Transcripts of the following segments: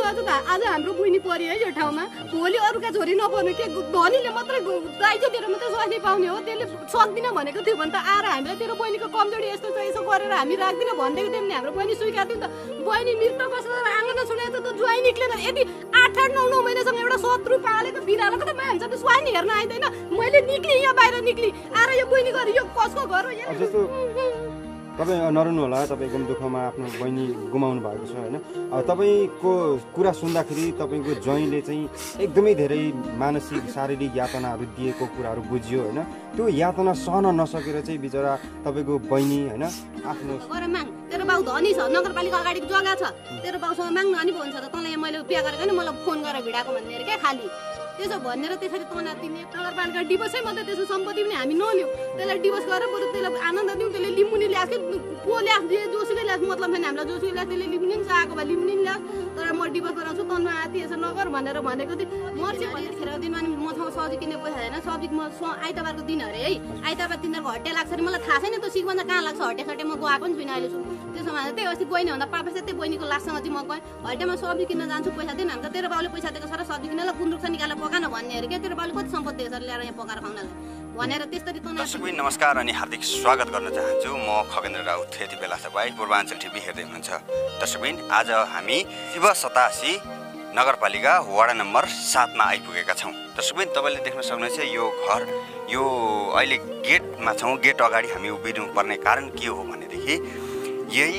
आज हाम्रो बहिनी पऱ्यो है यो ठाउँमा भोलि अरूका छोरी नपर्ने के धनीले मात्रै दाइजो दिएर मात्रै स्वास्नी पाउने हो त्यसले सक्दिन भनेको थियो भने त आएर हामीलाई तेरो बहिनीको कमजोरी यस्तो छ यसो गरेर हामी राख्दिन भन्दैको थियो भने हाम्रो बहिनी स्वीकार्थ्यो नि त बहिनी मृत्यु बसेर आँगन छोडेर त ज्वाइँ निक्लेन यदि 8 9 महिनासम्म एउटा शत्रु पालेको बिरालोको त मान्छ त स्वास्नी हेर्न आइदैन मैले निक्ली यहाँ बाहिर निक्ली आएर यो बहिनी गरे यो कसको घर हो तपाईँ नरुनु होला तपाईँको दुःखमा आफ्नो बहिनी गुमाउनु भएको छ होइन तपाईँको कुरा सुन्दाखेरि तपाईँको ज्वाइँले चाहिँ एकदमै धेरै मानसिक शारीरिक यातनाहरू दिएको कुराहरू बुझियो होइन त्यो यातना सहन नसकेर चाहिँ बिचरा तपाईँको बहिनी होइन आफ्नो तेरो बाउ धनी छ नगरपालिका अगाडिको जग्गा छ तेरो बाउसँग माग्नु अनि भन्छ त तँलाई मैले बिहा गरेको नि मलाई फोन गरेर भिडाको भन्ने क्या खाली त्यसो भनेर त्यसरी तना दिने नगरपालिका डिभोर्सै मात्रै त्यसो सम्पत्ति पनि हामी नलिउँ त्यसलाई डिभोर्स गरेर बरु त्यसलाई आनन्द दिउँ त्यसले लिमुनी ल्याएको को ल्याएको जोसुकै ल्याएको मतलब छैन हामीलाई जोसुकै ल्याएको त्यसले लिमुनी पनि चाहेको भए लिमुनी पनि ल्याएको तर म डिभोर्स गराउँछु तँमा आती यसो नगर भनेर भनेको थिएँ मर्सी भनेर दिनमा अनि मसँग सब्जी किन्ने पैसा छैन सब्जी म आइतबारको दिन अरे है आइतबार तिनीहरूको हट्टे लाग्छ अरे मलाई थाहा छैन त्यो सिकभन्दा कहाँ लाग्छ हट्टे सट्टे म गएको पनि छुइनँ अहिले त्यसो भने त्यही अस्ति गएन भन्दा पापा चाहिँ त्यही बहिनीको लाससँग चाहिँ म गएँ हट्टेमा सब्जी किन्न जान्छु पैसा दिएन हामी त तेरो बाउले पैसा दिएको छ र सब्जी किन्न ल गुन्द्रुक छ निकालेर पकान भन्ने अरे क्या तेरो बाउले कति सम्पत्ति दिएको छ ल्याएर यहाँ पकाएर खाउनलाई भनेर त्यसरी दर्शक नमस्कार अनि हार्दिक स्वागत गर्न चाहन्छु म खगेन्द्र राउत यति बेला तपाईँ पूर्वाञ्चल टिभी हेर्दै हुनुहुन्छ दर्शक आज हामी शिव 87 नगरपालिका वडा नम्बर 7 मा आइपुगेका छौँ दर्शक तपाईँले देख्न सक्नुहुन्छ यो घर यो अहिले गेटमा छौँ गेट अगाडि हामी उभिनु पर्ने कारण के हो भनेदेखि यही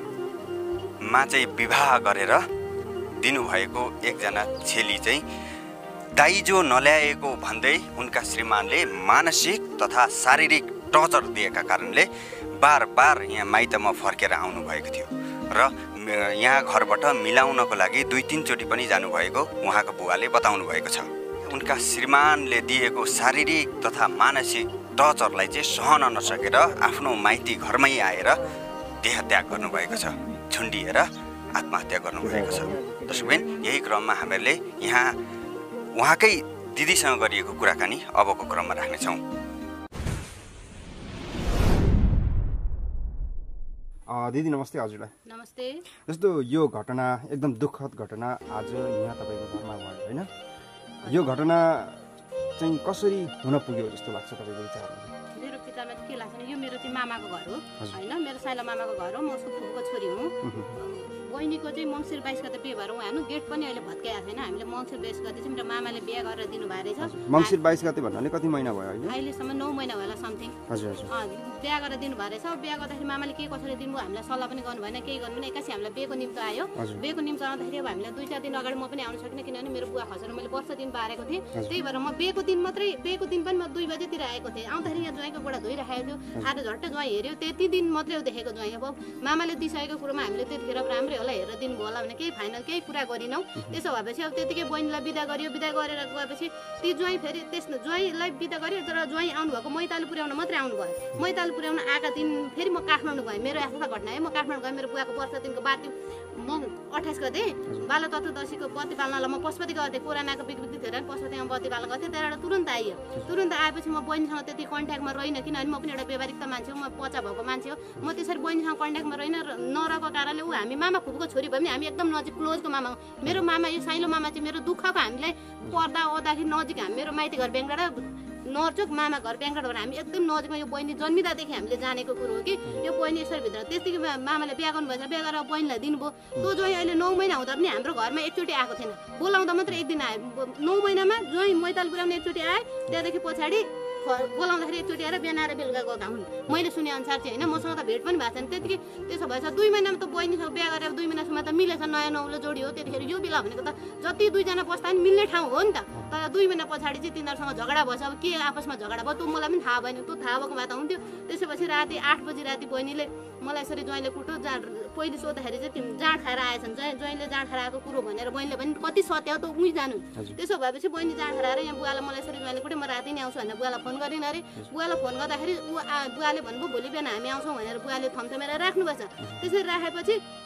गेटमा चाहिँ विवाह गरेर दिनुभएको एकजना चेली चाहिँ दाइजो नल्याएको भन्दै उनका श्रीमानले मानसिक तथा शारीरिक टर्चर दिएका कारणले बार बार यहाँ माइतमा फर्केर आउनु भएको थियो र यहाँ घरबाट मिलाउनको लागि 2-3 चोटि पनि जानुभएको उहाँको बुवाले बताउनु भएको छ उनका श्रीमानले दिएको शारीरिक तथा मानसिक टर्चरलाई चाहिँ सहन नसकेर आफ्नो माइती घरमै आएर देहत्याग गर्नुभएको छ छुन्डिएर आत्महत्या गर्नुभएको छ दर्शक यही क्रममा हामीहरूले यहाँ उहाँकै दिदीसँग गरिएको कुराकानी अबको क्रममा राख्नेछौँ दिदी नमस्ते हजुरलाई नमस्ते जस्तो यो घटना एकदम दुःखद घटना आज यहाँ तपाईँको घरमा भयो होइन यो घटना चाहिँ कसरी हुन पुग्यो जस्तो लाग्छ तपाईँको विचारमा मेरो पितामा के लाग्छ यो मेरो चाहिँ मामाको घर हो होइन मेरो साइला मामाको घर हो म उसको फुपूको छोरी हुँ बहिनीको चाहिँ मङ्सिर 22 गते बिहे भएर उहाँ हेर्नु गेट पनि अहिले भत्काएको छैन हामीले मङ्सिर 22 गते चाहिँ मेरो मामाले बिहे गरेर दिनुभएको रहेछ मङ्सिर 22 गते भन्नाले कति महिना भयो अहिले अहिलेसम्म 9 महिना भयो होला समथिङ हजुर हजुर बिहा गरेर दिनुभएको रहेछ बिहा गर्दाखेरि मामाले के कसरी दिनुभयो हामीलाई सल्लाह पनि गर्नु भएन केही गर्नु भएन एक्कासी हामीलाई बिहेको निम्ति आयो बिहेको निम्ति आउँदाखेरि अब हामीलाई 2-4 दिन अगाडि म पनि आउन सकिनँ किनभने मेरो बुवा खसेर मैले वर्ष दिन बारेको थिएँ त्यही भएर म बिहेको दिन पनि म 2 बजेतिर आएको थिएँ आउँदाखेरि यहाँ ज्वाइँको गोडा धोइराखेको थियो आज झट्ट ज्वाइँ हेऱ्यो त्यति दिन मात्रै देखेको ज्वाइँ अब मामाले दिइसकेको कुरोमा हामीले त्यतिखेर राम्रै होला हेरेर दिनुभयो होला भने केही फाइनल केही कुरा गरिनौँ त्यसो भएपछि अब त्यतिकै बहिनीलाई बिदा गरियो बिदा गरेर गएपछि ती ज्वाइँ फेरि त्यस ज्वाइँलाई बिदा गरियो तर ज्वाइँ आउनुभएको मैतालु पुर्याउन मात्रै आउनुभयो मैतालु पुर्याउन आएका दिन फेरि म काठमाडौँ गएँ मेरो यस्तो घटना है म काठमाडौँ गएँ मेरो बुवाको वर्ष दिनको बाद म 28 गते बाल तत्त्वदशीको बत्ती बाल्नलाई म पशुपति गएको थिएँ कोरोनाको विकृति थियो र पशुपतिमा बत्ती बाल्न गएको थिएँ त्यहाँबाट तुरन्त आइयो तुरन्त आएपछि म बहिनीसँग त्यति कन्ट्याक्टमा रहिनँ किनभने म पनि एउटा व्यावहारिकता मान्छे हो म पचा भएको मान्छे हो म त्यसरी बहिनीसँग कन्ट्याक्टमा नरहेको कारणले ऊ हामी मामा फुपूको छोरी भयो भने हामी एकदम नजिक क्लोजको मामा हो मेरो मामा यो साइलो मामा चाहिँ मेरो दुःखको हामीलाई पर्दा ओर्दाखेरि नजिक हामी मेरो माइती घर बेङडाँडा नर्चोक मामा घर बेङडाँडा भएर हामी एकदम नजिकमा यो बहिनी जन्मिँदादेखि हामीले जानेको कुरो हो कि यो बहिनी यसरी भित्र त्यतिकै मामाले बिहा गर्नुभएछ बिहा गरेर बहिनीलाई दिनुभयो त्यो ज्वाइँ अहिले 9 महिना हुँदा पनि हाम्रो घरमा एकचोटि आएको थिएन बोलाउँदा मात्रै एक दिन आयो 9 महिनामा ज्वाइँ मैताल पुर्याउने एकचोटि आयो त्यहाँदेखि पछाडि बोलाउँदाखेरि एकचोटि आएर बिहान आएर बेलुका गएका हुन् मैले सुने अनुसार चाहिँ होइन मसँग त भेट पनि भएको छैन त्यतिकै त्यसो भएछ 2 महिनामा त बहिनीसँग बिहा गरेर 2 महिनासम्म त मिलेछ नयाँ नौलो जोडी हो त्यतिखेर यो बेला भनेको त जति 2 जना बस्दा पनि मिल्ने ठाउँ हो नि त तर 2 महिना पछाडि चाहिँ तिनीहरूसँग झगडा भएछ अब के आपसमा झगडा भयो त्यो मलाई पनि थाहा भएन त्यो थाहा भएको भए त हुन्थ्यो त्यसपछि राति 8 बजी राति बहिनीले मलाई यसरी ज्वाइँले कुटो पहिले सोद्धाखेरि चाहिँ तिमी जाँड खाएर आएछन् ज्वाइँले जाँड खाएर आएको कुरो भनेर बहिनीले पनि कति सत्य हो त उही जानु त्यसो भएपछि बहिनी जाँड खाएर यहाँ बुवालाई मलाई यसरी ज्वाइँले कुटे म राति नै आउँछु भनेर बुवालाई फोन गरिनँ अरे बुवालाई फोन गर्दाखेरि बुवाले भन्नुभयो भोलि बिहान हामी आउँछौँ भनेर बुवाले थम्थमेर राख्नुभएछ त्यसरी राखेपछि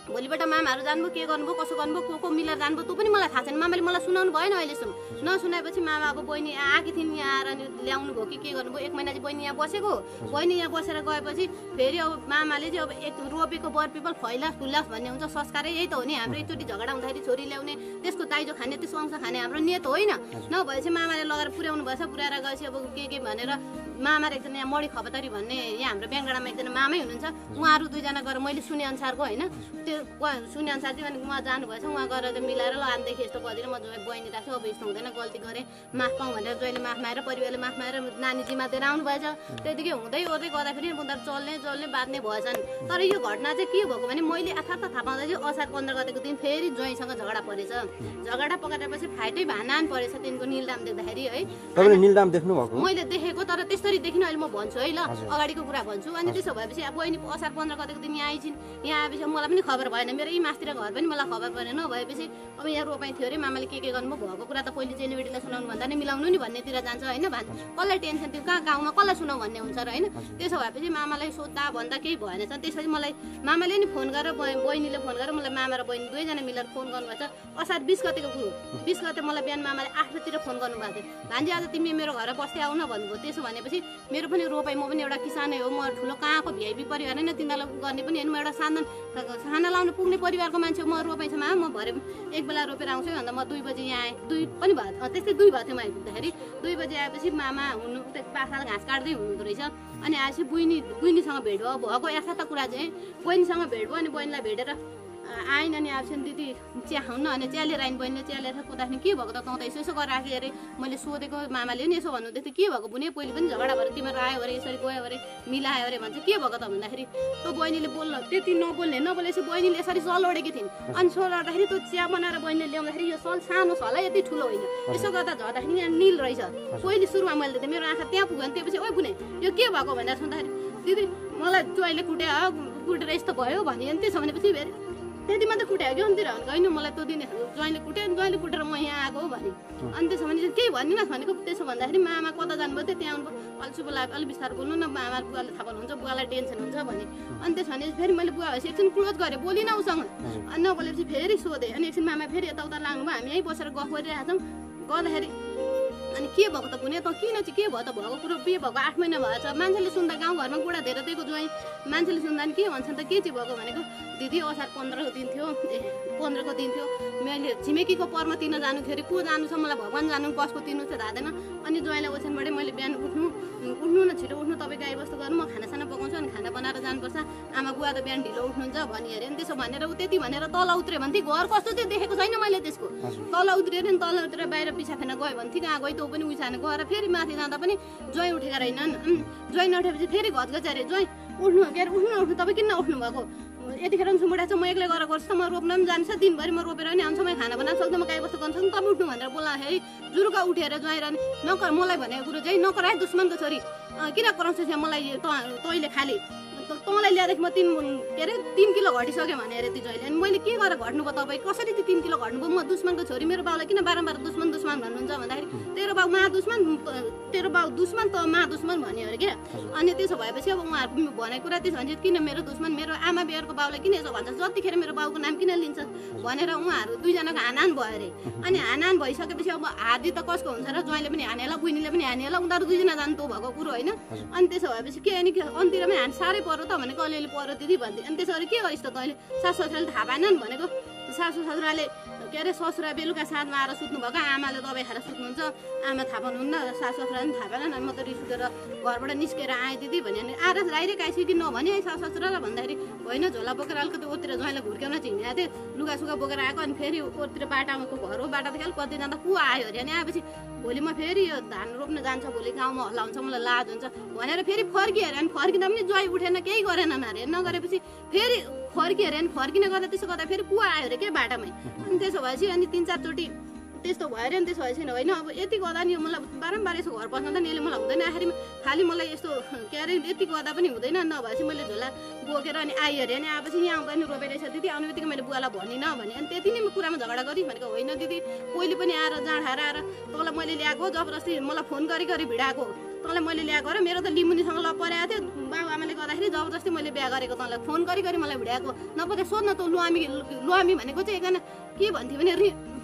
भोलिपल्ट मामाहरू जानुभयो के गर्नुभयो कसो गर्नुभयो को मिलेर जानुभयो त्यो पनि मलाई थाहा छैन मामाले मलाई सुनाउनु भएन अहिलेसम्म नसुनाएपछि मामा अब बहिनी आएकी थिइन् यहाँ आएर ल्याउनु भयो कि के गर्नुभयो 1 महिना चाहिँ बहिनी यहाँ बसेको बहिनी यहाँ बसेर गएपछि फेरि अब मामाले चाहिँ अब एक रोपेको बर पिपल फैलास फुल्लास भन्ने हुन्छ संस्कारै यही त हो नि हाम्रो एकचोटि झगडा हुँदाखेरि छोरी ल्याउने त्यसको दाइजो खाने त्यसको अंश खाने हाम्रो नियत होइन नभएपछि मामाले लगेर पुर्याउनु भएछ पुर्याएर गएपछि अब के भनेर मामा र एकजना यहाँ मडी खपतरी भन्ने यहाँ हाम्रो ब्याङ्गडामा एकजना मामै हुनुहुन्छ उहाँहरू 2 जना गएर मैले सुने अनुसारको होइन त्यो सुने अनुसार चाहिँ अनि उहाँ जानुभएछ उहाँ गएर चाहिँ मिलाएर ल आनदेखि यस्तो गरिदिएर म बहिनी राख्छु अब यस्तो हुँदैन गल्ती गरेँ माफ पाऊँ भनेर जहिले माफ माएर परिवारले माफ माएर नानी जिम्मा दिएर आउनु भएछ त्यतिकै हुँदै ओर्दै गर्दाखेरि उनीहरू चल्ने बाँध्ने भएछन् तर यो घटना चाहिँ के भएको भने मैले यथार्थ थाहा पाउँदा चाहिँ असार 15 गतेको दिन फेरि ज्वाइँसँग झगडा परेछ झगडा पकाएपछि फाइटै भानान परेछ तिनको निलदाम देख्दाखेरि है तपाईले निलदाम देख्नु भएको मैले देखेको तर त्यसरी देखिन अहिले म भन्छु है ल अगाडिको कुरा भन्छु अनि त्यसो भएपछि अब बहिनी असार 15 गतेको दिन यहाँ आइछिन् यहाँ आएपछि मलाई पनि खबर भएन मेरो यही मास्तिर घर पनि मलाई खबर भएन नभएपछि अब यहाँ रोपाइ थियो अरे मामाले के गर्नुभयो भएको कुरा त पहिले चेलीबेटीलाई सुनाउनु भन्दा नि मिलाउनु नि भन्नेतिर जान्छ होइन कसलाई टेन्सन थियो कहाँ गाउँमा कसलाई सुनाउ भन्ने हुन्छ र होइन त्यसो भएपछि मामालाई सोद्धा भन्दा केही भएन त्यसपछि मलाई मामाले नि फोन गरेर बहिनीले फोन गरेर मलाई मामा र बहिनी 2 जना मिलेर फोन गर्नुभएछ असार 20 गतेको कुरो 20 गते मलाई बिहान मामाले 8 बजेतिर फोन गर्नुभएको थियो भान्जी आज तिमी मेरो घर बस्दै आउ न भन्नुभयो त्यसो भनेपछि मेरो पनि रोपाइ म पनि एउटा किसानै हो म ठुलो कहाँको भिआइपी परिवार होइन तिनीहरूलाई गर्ने पनि होइन म एउटा साना लाउनु पुग्ने परिवारको मान्छे म रोपाइ छ म भरे एक बेला रोपेर आउँछु भन्दा म 2 बजे यहाँ आएँ 2 पनि भयो त्यस्तै 2 भएको थियो म आइपुग्दाखेरि 2 बजे आएपछि मामा हुनु पाखाल घाँस काट्दै हुनुहुँदो रहेछ अनि आएपछि बुइनीसँग भेट भएको यथार्थ कुरा चाहिँ बहिनीसँग भेट भयो अनि बहिनीलाई भेटेर आइन अनि आएपछि दिदी चिया खाउन अनि चिया लिएर आइन बहिनीले चिया लिएर कुदाख्ने के भएको त तँ त यसो गरेर राखेँ अरे मैले सोधेको मामाले नि यसो भन्नुहुँदै थियो के भएको बुने पहिले पनि झगडा भएर तिमीहरू आयो अरे यसरी गयो अरे मिलायो अरे भन्छ के भएको त भन्दाखेरि त्यो बहिनीले बोल्न त्यति नबोलेपछि बहिनीले यसरी सल ओढेकी थिइन् अनि सल ओढ्दाखेरि त्यो चिया बनाएर बहिनीले ल्याउँदाखेरि यो सल सानो छ होला यति ठुलो होइन यसो गर्दा झर्दाखेरि यहाँ निल रहेछ पहिले सुरुमा मैले देखेँ मेरो आँखा त्यहाँ पुग्यो अनि त्यसपछि ओइ बुने यो के भएको भनेर सोद्धाखेरि दिदी मलाई ज्वाइँले कुटेर यस्तो भयो भने अनि त्यसो भनेपछि त्यति मात्रै कुट्यो कि अन्तिर होइन मलाई त्यो दिन ज्वाइँले कुटेर म यहाँ आएको भने अनि त्यसो भने केही भनिदिनुहोस् भनेको त्यसो भन्दाखेरि मामा कता जानुभयो त्यहाँ आउनुभयो अलिक सुबह लाग्यो अलिक बिस्तार बोल्नु न मामा बुवाले थाहा पाउनुहुन्छ बुवालाई टेन्सन हुन्छ भने अनि त्यसो भने फेरि मैले बुवा भएपछि एकछिन क्लोज गरेँ बोलिनँ उसँग अनि नबोलेपछि फेरि सोधेँ अनि एकछिन मामा फेरि यताउता लाग्नुभयो हामी यहीँ बसेर गफ गरिरहेको छौँ गर्दाखेरि अनि के भएको त कुनै त किन चाहिँ के भयो त भएको कुरो बिहे भएको 8 महिना भएछ मान्छेले सुन्दा गाउँघरमा बुढा धेरै दिएको ज्वाइँ मान्छेले सुन्दा नि के भन्छन् त के चाहिँ भएको भनेको दिदी असार 15 को दिन थियो 15 को दिन थियो मैले छिमेकीको पर्म तिर्न जानु थियो अरे को जानु छ मलाई भगवान् जानु कसको तिर्नु चाहिँ थाहा छैन अनि ज्वाइँलाई ओछ्यानबाटै मैले बिहान उठ्नु न छिटो उठ्नु तपाईँ गाई बस्तु गर्नु म खानासाना पकाउँछु अनि खाना बनाएर जानुपर्छ आमा बुवा त बिहान ढिलो उठ्नुहुन्छ भनि अरे अनि त्यसो भनेर ऊ त्यति भनेर तल उत्रे भन्थे घर कस्तो चाहिँ देखेको छैन मैले त्यसको तल उत्रेर नि तल उत्रेर बाहिर पिछा फेर्न गयो भन्थे कहाँ गयो त्यो पनि उछाने गएर फेरि माथि जाँदा पनि ज्वाइँ उठेका रहेनन् ज्वाइँ नउठेपछि फेरि घचघच अरे ज्वाइँ उठ्नु के अरे उठ्नु तपाईँ किन उठ्नु भएको यतिखेर पनि सुमुडा छ म एक्लै गरेर गर्छु त म रोप्न पनि जान्छ दिनभरि म रोपेर पनि आउँछु म खाना बनाउन सक्छु म गाई बस्तु गर्न सक्छु तपाईँ उठ्नु भनेर बोलाखेरि जुरुका उठेर ज्वाइँ नकर मलाई भनेको कुरो चाहिँ नकर है दुश्मनको छोरी किन कराउँछु मलाई तैँले खाली तँलाई ल्याएदेखि म 3 किलो घटिसक्यो भने अरे त्यो जहिले अनि मैले के गरेर घट्नु भयो तपाईँ कसरी त्यो 3 किलो घट्नु भयो म दुश्मनको छोरी मेरो बाउलाई किन बारम्बार दुश्मन भन्नुहुन्छ भन्दाखेरि तेरो बाउ दुश्मन त मा दुश्मन भन्यो अरे क्या अनि त्यसो भएपछि अब उहाँहरूको भनेको कुरा त्यसो भन्छ किन मेरो दुश्मन मेरो आमा बिहारको बाउलाई किन यसो भन्छ जतिखेर मेरो बाउको नाम किन लिन्छ भनेर उहाँहरू 2 जनाको हानान भयो अरे अनि हानान भइसकेपछि अब हादी त कसको हुन्छ र ज्वाइँले पनि हानेला बुइनीले पनि हानेला उनीहरू 2 जना जानु त्यो भएको कुरो होइन अनि त्यसो भएपछि के अनि अन्तिरमै हान साह्रै पर्यो त भनेको अलिअलि पर्यो दिदी भन्थे अनि त्यसो गरी के गरिस् त तैँले सासु ससुराले थाहा पाएनन् भनेको सासु ससुराले के अरे ससुरा बेलुका साँझमा आएर सुत्नु भएको आमाले दबाई खाएर सुत्नुहुन्छ आमा थाहा पाउनुहुन्न सासु ससुरा पनि थाहा पाएन अनि म त रिस उठेर घरबाट निस्केर आएँ दिदी भने अनि आएर डाइरेक्ट आइसक्यो कि नभने है सासु ससुरालाई भन्दाखेरि होइन झोला बोकेर अलिकति ओतिर ज्वाइँलाई घुर्क्याउन चाहिँ हिँडेको थिएँ लुगासुगा बोकेर आएको अनि फेरि ओतिर बाटाको घर हो बाटा त खालि कति जाँदा को आयो अरे अनि आएपछि भोलि म फेरि यो धान रोप्न जान्छ भोलि गाउँमा हल्ला हुन्छ मलाई लाज हुन्छ भनेर फेरि फर्कियो अरे अनि फर्किँदा पनि ज्वाइँ उठेन केही गरेन अरे नगरेपछि फेरि फर्कियो अरे अनि फर्किन गर्दा त्यसो गर्दा फेरि को आयो अरे के बाटामै अनि त्यसो भएपछि अनि 3-4 चोटि त्यस्तो भयो अरे नि त्यसो भएपछि होइन अब यति गर्दा नि मलाई बारम्बार यसो घर बस्न त नि यसले मलाई हुँदैन आखिर खालि मलाई यस्तो के अरे यति गर्दा पनि हुँदैन नभएपछि मैले झोला बोकेर अनि आइ अरे अनि आएपछि यहाँ आउँदा नि रोपेर रहेछ दिदी आउने बित्तिकै मैले बुवालाई भनिनँ भने अनि त्यति नै कुरामा झगडा गरिस् भनेको होइन दिदी पहिले पनि आएर जाँड खाएर आएर तँलाई मैले ल्याएको जबरजस्ती मलाई फोन गरी भिडाएको तँलाई मैले ल्याएको र मेरो त लिमुनीसँग ल परेको थियो बाबुआमाले गर्दाखेरि जबरजस्ती मैले बिहा गरेको तँलाई फोन गरी मलाई भिडाएको नपरे सोध्न त लुआमी भनेको चाहिँ एकजना के भन्थ्यो भने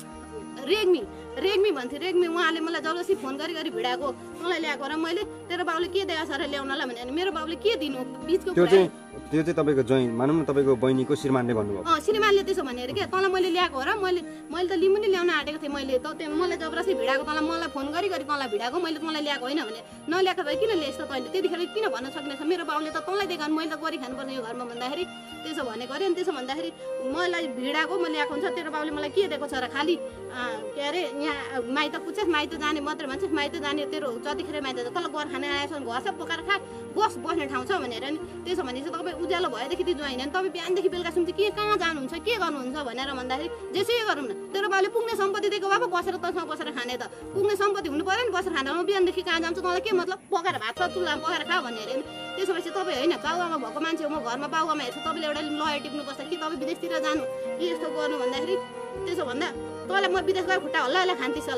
रेग्मी भन्थ्यो रेग्मी उहाँले मलाई जबरजस्ती फोन गरी भिडाएको तँलाई ल्याएको र मैले तेरो बाबुले के दिएको छ र ल्याउनलाई भने मेरो बाबुले के दिनु बिचको त्यो चाहिँ तपाईँको ज्वाइन मानौँ न तपाईँको बहिनीको श्रीमानले भन्नुभयो श्रीमानले त्यसो भने अरे के तँलाई मैले ल्याएको र मैले त लिमुनी ल्याउन आँटेको थिएँ मैले मलाई जबरजस्ती भिडाएको तँलाई मलाई फोन गरी तँलाई भिडाएको मैले तँलाई ल्याएको होइन भने नल्याएको भए किन ल्याइस् त तैँले त्यतिखेर किन भन्न सक्ने छ मेरो बाबुले त तँलाई दिएको मैले त गरी खानुपर्ने यो घरमा भन्दाखेरि त्यसो भनेको अरे अनि त्यसो भन्दाखेरि मलाई भिडाएको म ल्याएको हुन्छ तेरो बाबुले मलाई के दिएको छ र खालि के अरे यहाँ माइत पुग्छस् माइत जाने मात्रै भन्छस् माइत जाने तेरो जतिखेर माइत तल गर खाना आएछ भने घस पकाएर खा बस्ने ठाउँ छ भनेर नि त्यसो भने चाहिँ तपाईँ उज्यालो भएदेखि त्यो ज्वाइन होइन तपाईँ बिहानदेखि बेलुकासम्म चाहिँ के कहाँ जानुहुन्छ के गर्नुहुन्छ भनेर भन्दाखेरि जेसै गरौँ न तेरो बाबुले पुग्ने सम्पत्ति दिएको भए बसेर तसँग बसेर खाने त पुग्ने सम्पत्ति हुनु पऱ्यो नि बसेर खाना म बिहानदेखि कहाँ जान्छु तँलाई के मतलब पकाएर भात छ चुल्हामा पकाएर खा भन्ने अरे नि त्यसो भएपछि तपाईँ होइन बाबुआमा भएको मान्छे हो म घरमा बाबुआमा हेर्छु तपाईँले एउटा लयर टिप्नुपर्छ कि तपाईँ विदेशतिर जानु के यस्तो गर्नु भन्दाखेरि त्यसो भन्दा तँलाई म विदेश गएर खुट्टा हल्ला खान्थिस्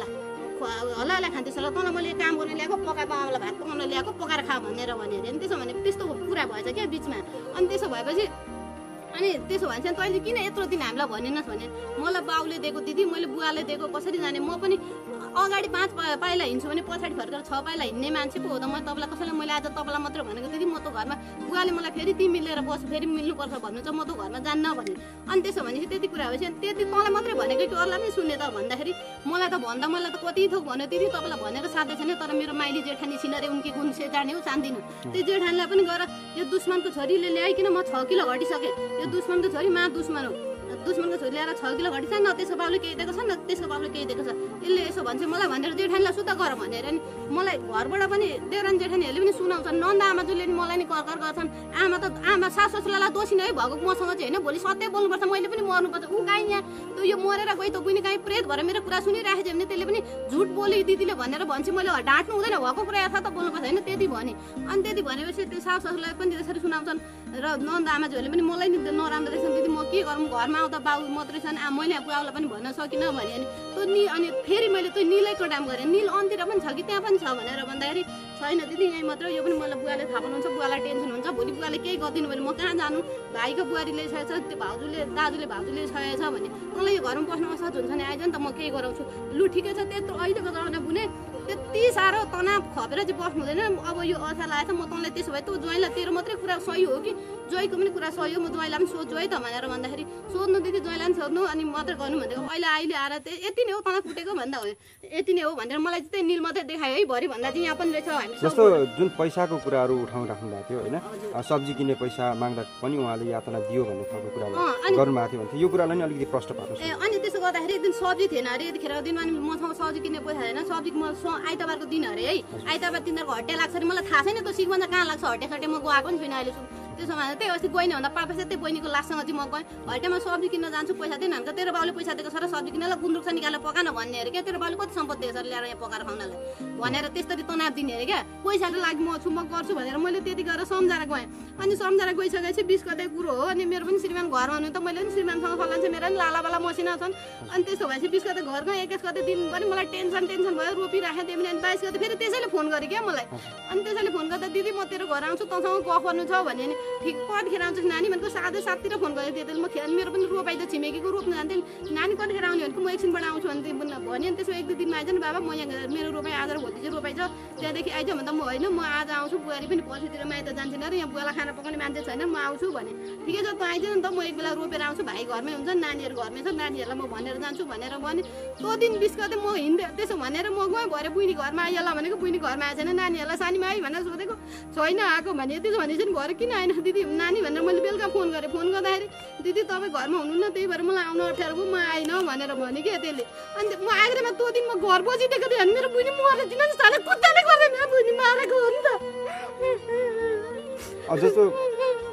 होला खान्थिस् होला तँलाई मैले काम गर्न ल्याएको पकाएको आमालाई भात पकाउन ल्याएको पकाएर खा भनेर भन्यो अरे अनि त्यसो भने त्यस्तो कुरा भएछ क्या बिचमा अनि त्यसो भएपछि अनि त्यसो भन्छ तैँले किन यत्रो दिन हामीलाई भनेनस् भने मलाई बाउले दिएको दिदी मैले बुवाले दिएको कसरी जाने म पनि अगाडि 5 पाइला हिँड्छु भने पछाडि फर्केर 6 पाइला हिँड्ने मान्छे पो हो त म तपाईँलाई कसैलाई मैले आज तपाईँलाई मात्र भनेको दिदी म त घरमा बुवाले मलाई फेरि तिमी मिलेर बस फेरि मिल्नुपर्छ भन्नु चाहिँ म त घरमा जान्न भने अनि त्यसो भनेपछि त्यति कुरा भएपछि अनि त्यति तँलाई मात्रै भनेको कि अरूलाई पनि सुने त भन्दाखेरि मलाई त भन्दा मलाई त कति थोक भन्यो दिदी तपाईँलाई भनेर साध्य छैन तर मेरो माइली जेठानी छिन अरे उनकी गुण से जाने हो चाहदिनँ त्यो जेठानीलाई पनि गएर यो दुश्मनको छोरीले ल्याइकन म 6 किलो घटिसकेँ यो दुश्मनको छोरी मा दुश्मन हो दुश्मनको छोरी ल्याएर 6 किलो घटिछ न त्यसको बाबुले केही दिएको छ न त्यसको बाबुले केही दिएको छ यसले यसो भन्छ मलाई भनेर जेठानीलाई सुत्ता गर भनेर नि मलाई घरबाट पनि देवरानी जेठानीहरूले पनि सुनाउँछन् नन्दा आमाजुले नि मलाई नि कर गर्छन् आमा सास ससुरालाई दोषी नै भएको मसँग चाहिँ होइन भोलि सत्य बोल्नुपर्छ मैले पनि मर्नुपर्छ ऊ काहीँ यहाँ त्यो यो मरेर गई त कुनै काहीँ प्रेत भएर मेरो कुरा सुनिराखेको छ भने त्यसले पनि झुट बोली दिदीले भनेर भन्छ मैले ढाँट्नु हुँदैन भएको कुरा यथार्थ बोल्नुपर्छ होइन त्यति भने अनि त्यति भनेपछि त्यो सास ससुरालाई पनि त्यसरी सुनाउँछन् र नन्दा आमाजुहरूले पनि मलाई नि नराम्रो रहेछन् दिदी म के गरौँ घरमा आउँदा बाबु मात्रै छन् मैले बुवालाई पनि भन्न सकिनँ भने अनि अनि फेरि मैले त्यो निलैको डाम गरेँ निल अन्तिर पनि छ कि त्यहाँ पनि छ भनेर भन्दाखेरि छैन दिदी यहीँ मात्र यो पनि मलाई बुवाले थाहा पाउनुहुन्छ बुवालाई टेन्सन हुन्छ भोलि बुवाले केही गरिदिनु भने म कहाँ जानु भाइको बुहारीले छ त्यो दाजुले भाउजूले छ भने तँलाई यो घरमा बस्नु असहज हुन्छ नि आइज नि त म केही गराउँछु लु ठिकै छ त्यत्रो अहिलेको जमाना बुने त्यति साह्रो तनाव खपेर चाहिँ बस्नु हुँदैन अब यो असार लागेको छ म तँलाई त्यसो भए तँ ज्वाइँलाई तेरो मात्रै कुरा सही हो कि ज्वाइँको पनि कुरा सही हो म ज्वाइँलाई पनि सोध्छु है त भनेर भन्दाखेरि सोध्नु दिदी ज्वाइँलाई पनि सोध्नु अनि मात्रै गर्नु भनेको अहिले आएर यति नै हो तँलाई फुटेको भन्दा हो यति नै हो भनेर मलाई चाहिँ निल मात्रै देखायो है भरि भन्दा चाहिँ यहाँ पनि रहेछ हामी जस्तो जुन पैसाको कुराहरू उठाउनु भएको थियो होइन सब्जी किन्ने पैसा माग्दा पनि उहाँले यातना दियो भन्ने खालको कुरा गर्नुभएको थियो भने यो कुरालाई नि अलिकति प्रश्न पार्नु अनि त्यसो गर्दाखेरि एक दिन सब्जी थिएन अरे यतिखेर दिनमा मसँग सब्जी किन्ने पैसा छैन सब्जी म आइतबारको दिन अरे है आइतबार तिनीहरूको हट्टे लाग्छ अरे मलाई थाहा छैन त्यो सिकभन्दा कहाँ लाग्छ हट्टे म गएको पनि छुइनँ अहिले त्यसो भएर त्यही अस्ति गइने भन्दा पापा चाहिँ त्यही बहिनीको लास्टसँग चाहिँ म गएँ हट्टेमा सब्जी किन्न जान्छु पैसा दिएन भने तेरो बाउले पैसा दिएको छ र सब्जी किन्नलाई गुन्द्रुक छ निकालेर पकान भन्ने अरे क्या तेरो बाउले कति सम्पत्ति दिएको छ ल्याएर यहाँ पकाएर खुवाउनलाई भनेर त्यस्तरी तनाव दिने अरे क्या पैसाको लागि म छु म गर्छु भनेर मैले त्यति गरेर सम्झाएर गएँ अनि सम्झाएर गइसकेपछि 20 गते कुरो हो अनि मेरो पनि श्रीमान घरमा हुनु त मैले पनि श्रीमानसँग सल्लाह छ मेरो पनि लालावाला मसिना छन् अनि त्यसो भएपछि 20 गते घर गएँ 21 गते दिनभरि मलाई टेन्सन भयो रोपिराखेँ त्यही पनि अनि 22 गते फेरि त्यसैले फोन गरेँ क्या मलाई अनि त्यसैले फोन गर्दा दिदी म तेरो घर आउँछु तँसँग गफ गर्नु छ भने नि ठिक कतिखेर आउँछु नानी भनेको 7:30 फोन गरेँ त्यतिले म मेरो पनि रोपाइ त छिमेकीको रोप्नु जान्थेँ नानी कतिखेर आउने भनेको म एकछिनबाट आउँछु भने भन्यो अनि त्यसो 1-2 दिनमा आइज नि बाबा म यहाँ मेरो रोपाइ आज र भोलि चाहिँ रोपाइ छ त्यहाँदेखि आइज भन्दा म होइन म आज आउँछु बुहारी पनि पछितिर माइत जान्थिनँ र यहाँ बुवालाई खाना पकाउने मान्छे छैन म आउँछु भने ठिकै छ त आइज नि त म एक बेला रोपेर आउँछु भाइ घरमै हुन्छ नानीहरू घरमै छ नानीहरूलाई म भनेर जान्छु भनेर भने त्यो दिन 20 गते म हिँड्दै त्यसो भनेर म गएँ भरे बुइनी घरमा आइएला भनेको बुइनी घरमा आएछ छैन नानीहरूलाई सानीमा आइ भनेर सोधेको छैन आएको भने त्यसो भने चाहिँ भरे किन आएन दिदी नानी भनेर मैले बेलुका फोन गरेँ फोन गर्दाखेरि दिदी तपाईँ घरमा हुनुहुन्न त्यही भएर मलाई आउनु अप्ठ्यारो भयो म आइनँ भनेर भने क्या त्यसले अनि म आग्रेमा त्यो दिन म घर बसिदिएको थिएँ अनि मेरो बुइनी मरेर दिन साले कुत्ताले गर्दैन बुइनी मारेको हो नि त जस्तो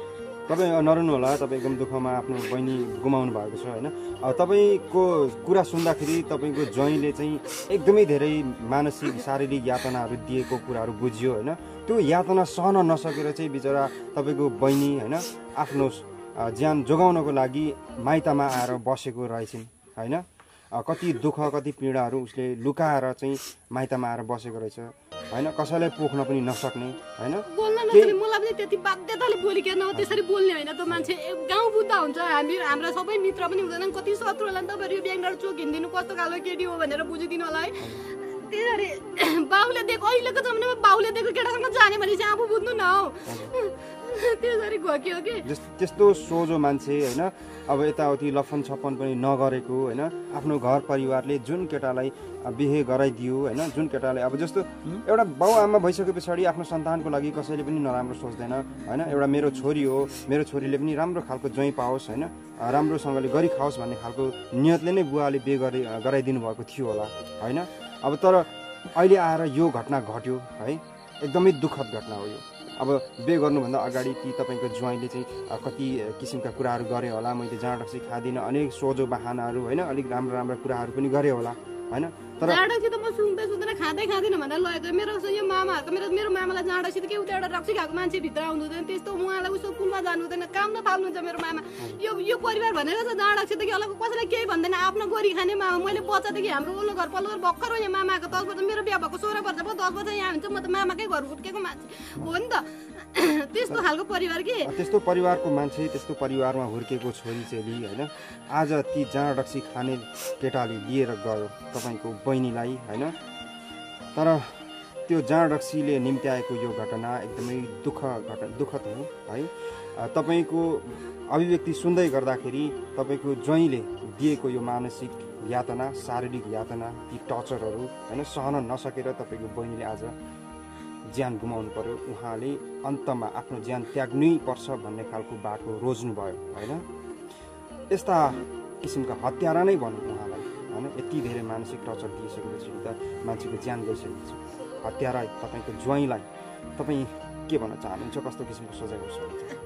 तपाईँ नरुनु होला, तपाईँ एकदम दुःखमा आफ्नो बहिनी गुमाउनु भएको छ होइन। तपाईँको कुरा सुन्दाखेरि तपाईँको ज्वाइँले चाहिँ एकदमै धेरै मानसिक शारीरिक यातनाहरू दिएको कुराहरू बुझियो होइन। त्यो यातना सहन नसकेर चाहिँ बिचरा तपाईँको बहिनी होइन आफ्नो ज्यान जोगाउनको लागि माइतमा आएर बसेको रहेछन् होइन। कति दुःख कति पीडाहरू उसले लुकाएर चाहिँ माइतमा आएर बसेको रहेछ होइन। कसैलाई पोख्न पनि नसक्ने होइन। मलाई पनि त्यति बाध्यताले बोलिकन त्यसरी बोल्ने होइन त मान्छे। गाउँ बुद्ध हुन्छ, हाम्रा सबै मित्र पनि हुँदैनन्, कति शत्रुहरूलाई तपाईँहरू यो ब्याङ्कबाट चोकिदिनु कस्तो खालको केटी हो भनेर बुझिदिनु होला है। त्यसरी बाउले दिएको अहिलेको जमानामा बाउले दिएको केटासँग जाने भने चाहिँ आफू बुझ्नु न हौ। त्यसरी गयो कि त्यस्तो सोझो मान्छे होइन। अब यताउति लफन छप्पन पनि नगरेको होइन। आफ्नो घर परिवारले जुन केटालाई बिहे गराइदियो होइन, जुन केटाले अब जस्तो एउटा बाउ आमा भइसके पछाडि आफ्नो सन्तानको लागि कसैले पनि नराम्रो सोच्दैन होइन। एउटा मेरो छोरी हो, मेरो छोरीले पनि राम्रो खालको ज्वाइँ पाओस् होइन, राम्रोसँगले गरी खाओस् भन्ने खालको नियतले नै बुवाले बिहे गराइदिनु भएको थियो होला होइन। अब तर अहिले आएर यो घटना घट्यो है, एकदमै दुःखद घटना हो यो। अब बिहे गर्नुभन्दा अगाडि ती तपाईँको ज्वाइँले चाहिँ कति किसिमका कुराहरू गरे होला, मैले जाँड रक्सी खाँदिनँ, अनेक सोझो बहानाहरू होइन, अलिक राम्रो राम्रो कुराहरू पनि गरे होला होइन। तर जाँड रक्सी त म सुन्दैन खाँदिनँ भनेर लगेको मेरो यो मामाहरूको मेरो मामालाई जाँड रक्सी त के उता एउटा रक्सी खाएको मान्छे भित्र आउनु हुँदैन, त्यस्तो उहाँलाई उसो पुलमा जानु हुँदैन, काम न थाल्नुहुन्छ मेरो मामा। यो परिवार भनेर चाहिँ जाँड रक्सी त कि अलग कसैलाई केही भन्दैन, आफ्नो गोरी खाने मामा। मैले बच्चादेखि हाम्रो वल्लो घर पल्लो घर भर्खर यहाँ मामाको 10 वर्ष, मेरो बिहा भएको 16 वर्ष भयो, 10 वर्ष यहाँ हुन्छ, म त मामाकै घर हुर्केको मान्छे हो नि त। त्यस्तो खालको परिवार कि त्यस्तो परिवारको मान्छे, त्यस्तो परिवारमा हुर्केको छोरी चेली होइन। आज ती जाँड रक्सी खाने केटाले लिएर गयो तपाईँको बहिनीलाई होइन। तर त्यो जाँड रक्सीले निम्त्याएको यो घटना एकदमै दुःखद हो है। तपाईँको अभिव्यक्ति सुन्दै गर्दाखेरि तपाईँको ज्वाइँले दिएको यो मानसिक यातना, शारीरिक यातना, ती टर्चरहरू होइन सहन नसकेर तपाईँको बहिनीले आज ज्यान गुमाउनु पर्यो। उहाँले अन्तमा आफ्नो ज्यान त्याग्नै पर्छ भन्ने खालको बाटो रोज्नुभयो होइन। यस्ता किसिमका हत्यारा नै भनौँ उहाँलाई होइन। यति धेरै मानसिक टर्चर दिइसकेपछि त मान्छेको ज्यान गइसकेको छ। हत्यारा तपाईँको ज्वाइँलाई तपाईँ के भन्न चाहनुहुन्छ, कस्तो किसिमको सजाय होस्?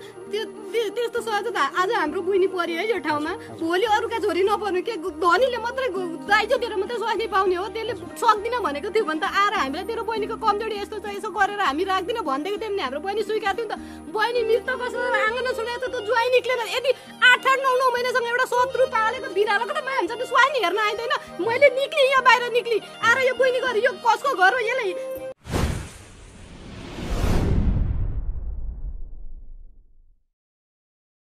त्यस्तो सजाय त आज हाम्रो बुइनी पर्यो है यो ठाउँमा, भोलि अरूका छोरी नपर्नु के धनीले मात्रै दाइजो दिएर मात्रै स्वास्नी पाउने हो। त्यसले सक्दिनँ भनेको थियो भने त आएर हामीलाई तेरो बहिनीको कमजोरी यस्तो छ यसो गरेर हामी राख्दिनँ भनेको थियो भने हाम्रो बहिनी स्वीकार थियो नि त। बहिनी मृत बसेर आँगन छोडेको त ज्वाइँ निक्लेर यदि 8-9 महिनासँग एउटा शत्रु पालेको बिरालोको त मान्छे त स्वास्नी हेर्न आइँदैन। मैले निक्ली यहाँ बाहिर निक्ली आएर यो बहिनी गरे यो कसको घर हो, यसले